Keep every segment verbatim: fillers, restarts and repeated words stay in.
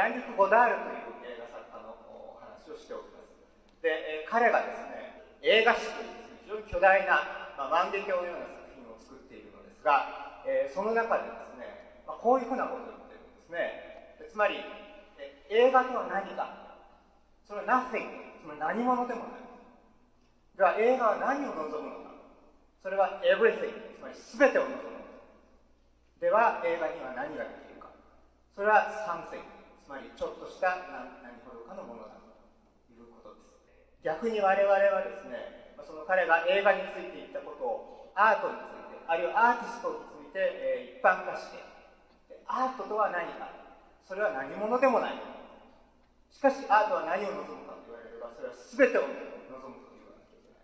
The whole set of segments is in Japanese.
ジャンリュク・ゴダールという映画作家の話をしておきます。で、彼がですね、映画史という非常に巨大な、まあ、万華鏡のような作品を作っているのですが、えー、その中でですね、まあ、こういうふうなことを言ってるんですね。つまり、え映画とは何か、それは nothing、つまり何者でもない。では、映画は何を望むのか、それは everything、つまり全てを望むのか。では、映画には何ができるか、それは something、つまりちょっとした何ほどかのものだということです。逆に我々はですね、その彼が映画について言ったことをアートについて、あるいはアーティストについて、えー、一般化して、アートとは何か、それは何者でもない。しかしアートは何を望むかと言われれば、それは全てを望むと言わなきゃいけない。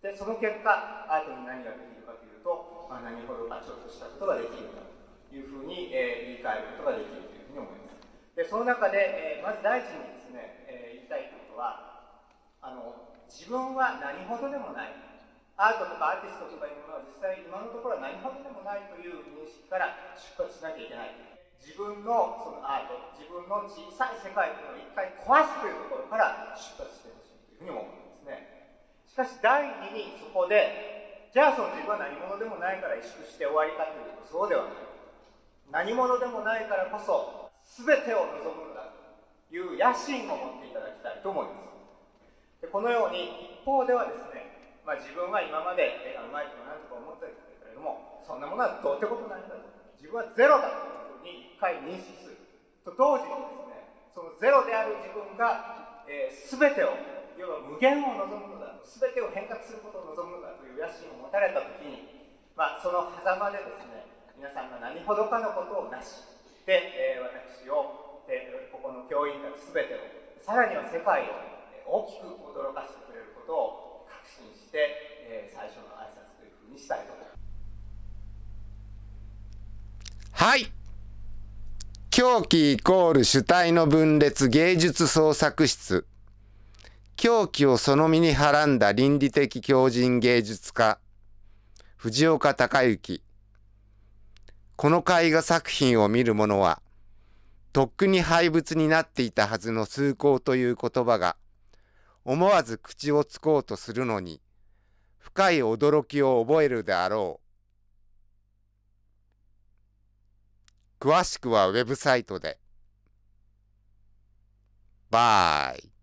で、その結果、アートに何ができるかというと、まあ、何ほどかちょっとしたことができるかというふうに、えー、言い換えることができるというふうに思います。で、その中で、えー、まず第一にですね、えー、言いたいことは、あの、自分は何ほどでもない。アートとかアーティストとかいうものは実際今のところは何ほどでもないという認識から出発しなきゃいけない。自分のそのアート、自分の小さい世界というのを一回壊すというところから出発してほしいというふうに思うんですね。しかし第二にそこで、じゃあその自分は何者でもないから萎縮して終わりかというとそうではない。何者でもないからこそ全てを望むのだという野心を持っていただきたいと思います。でこのように一方ではですね、まあ、自分は今まで絵がうまいとか何とか思ってたけれども、そんなものはどうってことないんだと。自分はゼロだというふうに一回認識する。と同時にですね、そのゼロである自分が、えー、全てを、要は無限を望むのだと、全てを変革することを望むのだという野心を持たれたときに、まあ、その狭間でですね、皆さんが何ほどかのことをなし、で、えー、私を、えー、ここの教員たち全てを、さらには世界を大きく驚かせてくれることを確信して、えー、最初の挨拶というふうにしたいと思います。 はい。狂気イコール主体の分裂芸術創作室。狂気をその身にはらんだ倫理的狂人芸術家、藤岡隆之。この絵画作品を見る者は、とっくに廃物になっていたはずの崇高という言葉が、思わず口をつこうとするのに、深い驚きを覚えるであろう。詳しくはウェブサイトで。バイ。